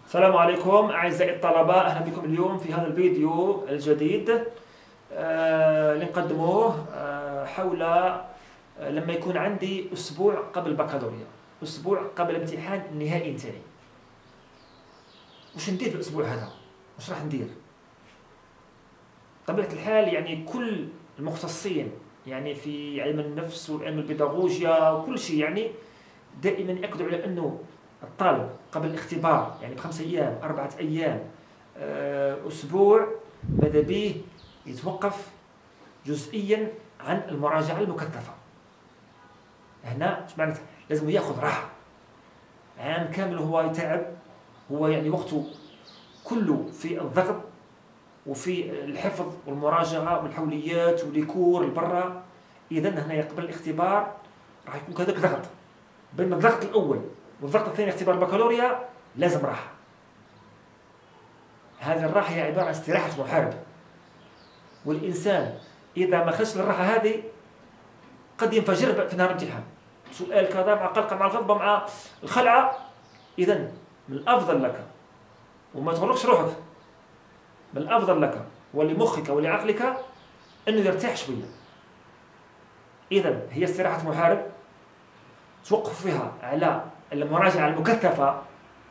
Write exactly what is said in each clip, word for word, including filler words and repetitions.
السلام عليكم أعزائي الطلبة، أهلا بكم اليوم في هذا الفيديو الجديد آه، اللي نقدموه آه، حول آه، لما يكون عندي أسبوع قبل البكالوريا، أسبوع قبل الامتحان النهائي نتاعي. وش ندير في الأسبوع هذا؟ وش راح ندير؟ طبيعة الحال يعني كل المختصين يعني في علم النفس وعلم البيداغوجيا وكل شيء يعني دائما يأكدوا على أنه الطالب قبل الاختبار يعني بخمسة أيام أربعة أيام أسبوع ماذا به يتوقف جزئيا عن المراجعة المكثفة. هنا ايش معناتها؟ لازم ياخذ راحة عام كامل، هو يتعب، هو يعني وقته كله في الضغط وفي الحفظ والمراجعة والحوليات والليكور البرة. إذا هنا قبل الاختبار راح يكون كذلك ضغط، بين الضغط الأول والضغط الثاني اختبار البكالوريا لازم راحة. هذه الراحة هي عبارة عن استراحة محارب، والإنسان إذا ما خرجش للراحة هذه قد ينفجر في نهار الامتحان، سؤال كذا مع قلقة مع الغضبة مع الخلعة. إذا من الأفضل لك وما تغرقش روحك، من الأفضل لك ولمخك ولعقلك أنه يرتاح شوية. إذا هي استراحة محارب توقف فيها على المراجعة المكثفة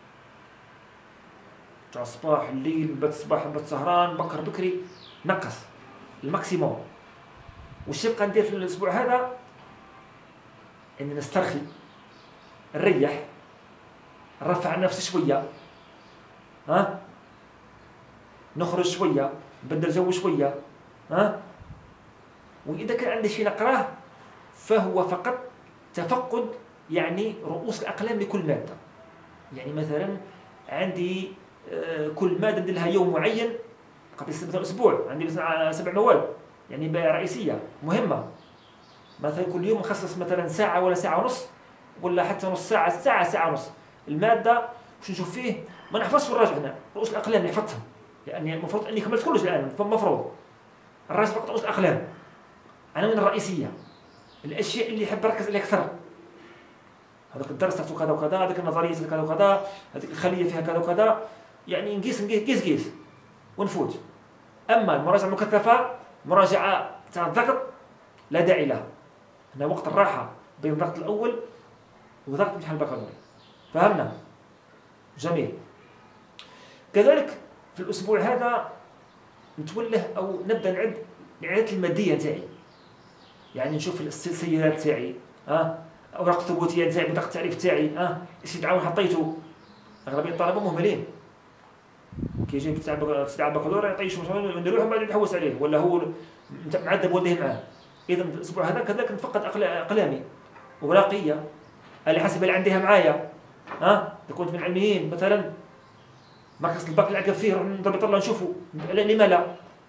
تاع الصباح الليل، بات الصباح بات سهران بكر بكري، نقص الماكسيموم. وش يبقى ندير في الأسبوع هذا؟ إني نسترخي، نريح، نرفع نفسي شوية، ها نخرج شوية، نبدل جو شوية، ها وإذا كان عندي شيء نقراه فهو فقط تفقد يعني رؤوس الأقلام لكل مادة. يعني مثلا عندي كل مادة ندير لها يوم معين قبل مثلا أسبوع، عندي مثلا سبع مواد يعني رئيسية مهمة، مثلا كل يوم نخصص مثلا ساعة ولا ساعة ونص ولا حتى نص ساعة، ساعة ساعة ونص. المادة وش نشوف فيه؟ ما نحفظش ونراجع هنا رؤوس الأقلام نحفظهم، يعني المفروض أني كملت كلش الآن، فالمفروض نراجع فقط رؤوس الأقلام، العناوين الرئيسية، الأشياء اللي يحب يركز عليها أكثر. هذاك الدرس تاعو كذا وكذا، هذيك النظرية كذا وكذا، هذيك الخلية فيها كذا وكذا، يعني نقيس نقيس قيس قيس ونفوت. أما المراجعة المكثفة مراجعة تاع الضغط لا داعي لها، هنا وقت الراحة بين الضغط الأول وضغط امتحان البكالوريا. فهمنا؟ جميل. كذلك في الأسبوع هذا نتوله أو نبدأ نعد الإعدادات المادية نتاعي، يعني نشوف السيارات تاعي، ها أوراق الثبوتية نتاعي، بطاقة التعريف تاعي، ها استدعاء حطيته. أغلبية الطلبة مهملين، كيجي استدعاء البكالوريا يعطيه مثلا نديروه بعد يحوس عليه ولا هو معذب والديه معاه. إذا في الأسبوع هذا كذلك نفقد أقلامي وورقية على حسب اللي عندها معايا، ها إذا كنت من علميين مثلا مركز الباك اللي عقب فيه نضرب الله نشوفه لما لا،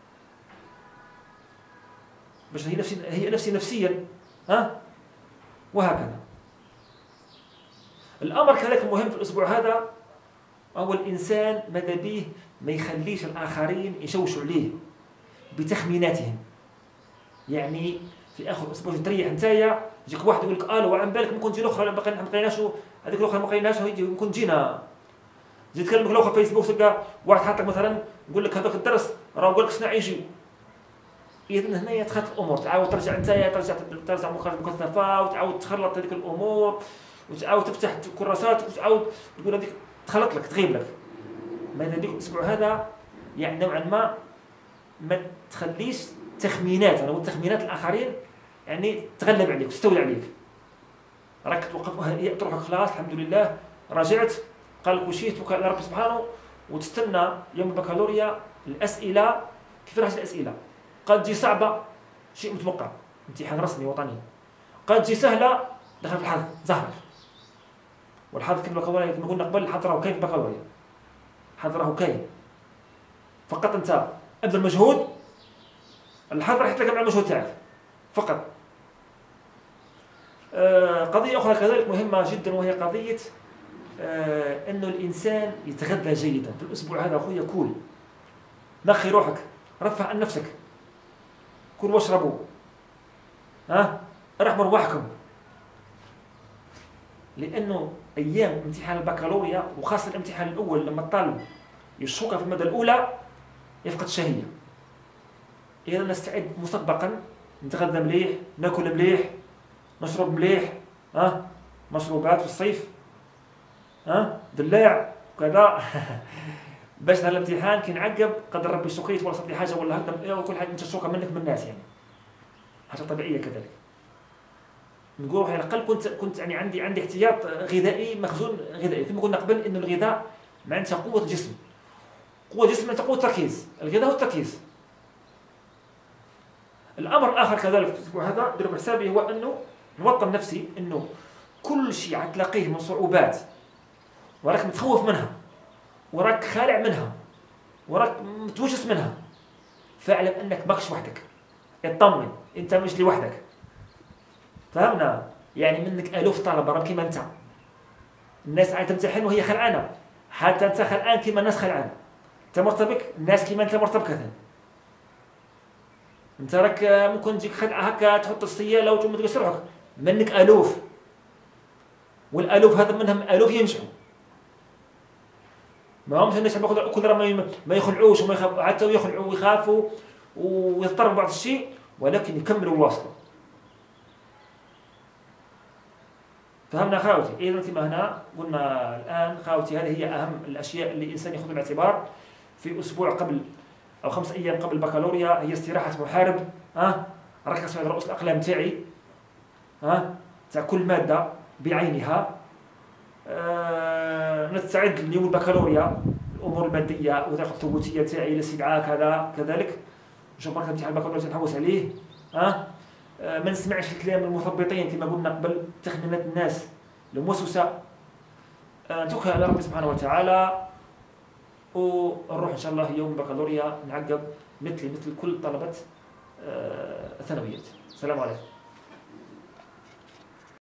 باش هي نفسي هي نفسي نفسيا، ها وهكذا. الأمر كذلك المهم في الأسبوع هذا هو الإنسان ماذا به ما يخليش الآخرين يشوشوا عليه بتخميناتهم. يعني في آخر الأسبوع تريح نتايا، يجيك واحد يقول لك الو عن بالك ممكن تجي الأخرى ما لقيناش، هذيك الأخرى ما لقيناش ممكن تجينا، تجي تكلمك الأخرى في فيسبوك تلقى واحد حاطك مثلا يقول لك هذاك الدرس راه قال لك شنو يجي. إذا هنا تخلط الأمور، تعاود ترجع نتايا ترجع ترجع مكثفة وتعاود تخلط هذيك الأمور وتعاود تفتح كراسات وتعاود تقول هذيك تخلط لك تغيب لك. ماذا بك الأسبوع هذا يعني نوعا ما ما تخليش تخمينات أنا والتخمينات الآخرين يعني تغلب عليك وتستولي عليك. راك توقف تروح خلاص الحمد لله راجعت قال لك وشيت وكان ربي سبحانه، وتستنى يوم البكالوريا الأسئلة. كيف راح الأسئلة؟ قد تجي صعبة شيء متوقع، امتحان رسمي وطني، قد تجي سهلة دخل في الحظ زهرك. والحظ كما كما قلنا قبل الحظ راهو كاين في البكالوريا، الحظ راهو كاين، فقط انت ابذل مجهود الحظ راح يتلاقى مع المجهود تاعك فقط. آه قضية أخرى كذلك مهمة جدا وهي قضية آه أنه الإنسان يتغذى جيدا في الأسبوع هذا. أخويا كول، نخي روحك، رفع عن نفسك، كلوا واشربوا، ها ارحموا رواحكم، لأنه ايام امتحان البكالوريا وخاصه الامتحان الاول لما الطالب يشوكها في الماده الاولى يفقد الشهيه. اذا نستعد مسبقا، نتغذى مليح، ناكل مليح، نشرب مليح، ها أه؟ مشروبات في الصيف، ها أه؟ دلاع وكذا باش نهار الامتحان كي نعقب قدر ربي شوكيت ولا صدي لي حاجه ولا هكذا وكل حاجه انت شوكه منك من الناس، يعني حاجه طبيعيه كذلك. نقول على الاقل كنت كنت يعني عندي عندي احتياط غذائي، مخزون غذائي. كما قلنا قبل انه الغذاء معناتها قوه الجسم، قوه الجسم معناتها قوه التركيز، الغذاء هو التركيز. الامر الاخر كذلك في الاسبوع هذا ديروا بحسابي هو انه نوطن نفسي انه كل شيء عتلاقيه من صعوبات وراك متخوف منها وراك خالع منها وراك متوجس منها، فاعلم انك ماكش وحدك. اطمن، انت مش لوحدك. فهمنا؟ يعني منك الوف طلبه راه كيما انت، الناس عاد تمتحن وهي خلعانه، حتى انت خلعان كيما الناس خلعانه، انت مرتبك، الناس كيما انت مرتبكه. انت راك ممكن تجيك خلعه هكا تحط السياله وتقوم تقص روحك، منك الوف، والالوف هذا منهم الوف ينجحوا. ما همش الناس كل راه ما يخلعوش وما يخاف، حتى يخلعوا ويخافوا ويضطروا بعض الشيء، ولكن يكملوا وواصلوا. فهمنا خاوتي؟ اذا كما هنا قلنا الان خاوتي هذه هي اهم الاشياء اللي الانسان ياخذها بالاعتبار في اسبوع قبل او خمس ايام قبل البكالوريا. هي استراحه محارب، ها أه؟ ركز على رؤوس الاقلام تاعي، ها أه؟ تاع كل ماده بعينها. أه نستعد ليوم البكالوريا، الامور الماديه وطريقه الثبوتيه تاعي الاستدعاء كذا كذلك. نشوف برك امتحان البكالوريا نحوس عليه، ها أه؟ ما نسمعش في كلام المثبطين كما قلنا قبل، تخمينات الناس الموسوسه. أه نتوكل على ربي سبحانه وتعالى ونروح ان شاء الله يوم البكالوريا نعقب مثلي مثل كل طلبه أه الثانويات. السلام عليكم.